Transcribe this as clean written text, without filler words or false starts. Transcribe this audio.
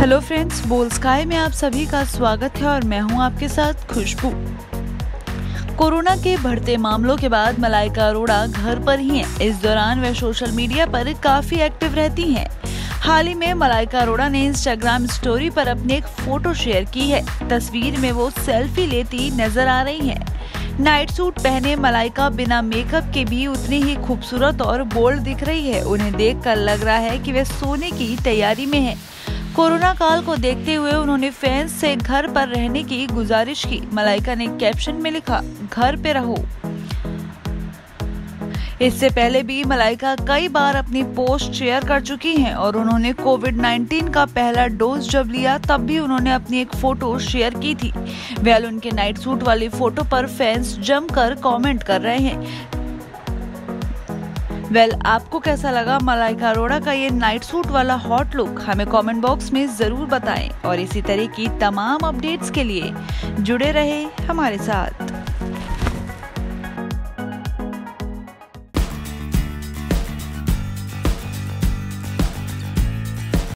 Hello friends, बोल sky में आप सभी का स्वागत है और मैं हूं आपके साथ खुशबू। कोरोना के बढ़ते मामलों के बाद मलाइका अरोड़ा घर पर ही हैं। इस दौरान वे सोशल मीडिया पर काफी एक्टिव रहती हैं। हाल ही में मलाइका अरोड़ा ने इंस्टाग्राम स्टोरी पर अपनी एक फोटो शेयर की है। तस्वीर में वो सेल्फी लेती नजर आ रही हैं। नाइट सूट पहने मलाइका बिना मेकअप के भी उतनी ही खूबसूरत और बोल्ड दिख रही है। उन्हें देखकर लग रहा है कि वे सोने की तैयारी में है। कोरोना काल को देखते हुए उन्होंने फैंस से घर पर रहने की गुजारिश की। मलाइका ने कैप्शन में लिखा, घर पे रहो। इससे पहले भी मलाइका कई बार अपनी पोस्ट शेयर कर चुकी हैं और उन्होंने कोविड-19 का पहला डोज जब लिया तब भी उन्होंने अपनी एक फोटो शेयर की थी। वेल, उनके नाइट सूट वाली फोटो पर फैंस जमकर कमेंट कर रहे हैं। आपको कैसा लगा मलाइका अरोड़ा का ये नाइट सूट वाला हॉट लुक? हमें कमेंट बॉक्स में जरूर बताएं और इसी तरह की तमाम अपडेट्स के लिए जुड़े रहे हमारे साथ।